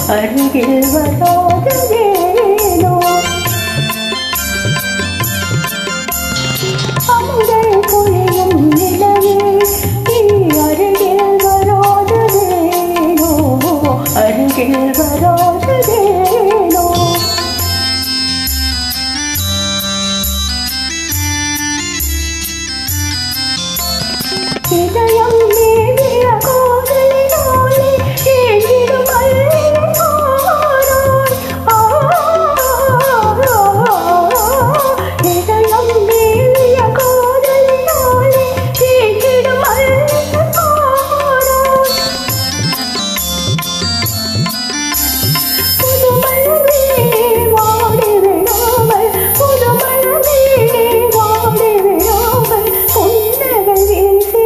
அருகில் வராததேனோ அமுதை பொழியும் நிலவே நீ அருகில் வராததேனோ அருகில் வராததேனோ இதயம் மேவிய காதலினாலே ஏங்கிடும் அல்லினாராய் இதயம் மேவிய காதலினாலே ஏங்கிடும் அல்லினாராய் புதுமலமே வாடி விடாமல் புதுமலமே வாடி விடாமல் புன்னகை வீசி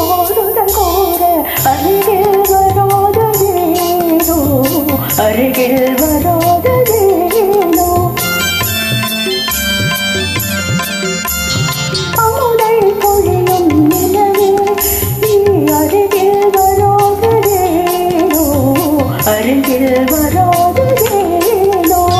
அருகில் வராததேனோ அருகில் வராததேனோ அமுதை பொழியும் நிலவே நீ அருகில் வராததேனோ அருகில் வராததேனோ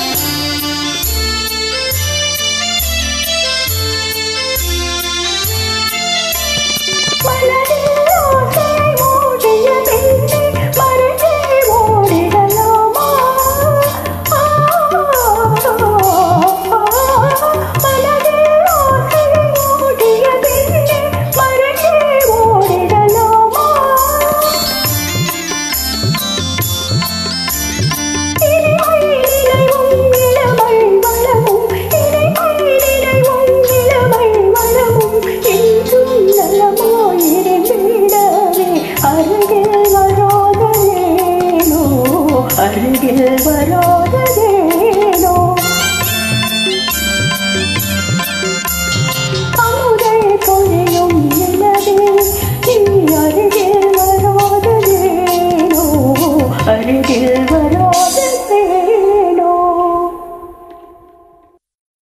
அருகில் வராததேனோ அமுதை பொழியும் நிலவே நீ அருகில் வராததேனோ அருகில் வரா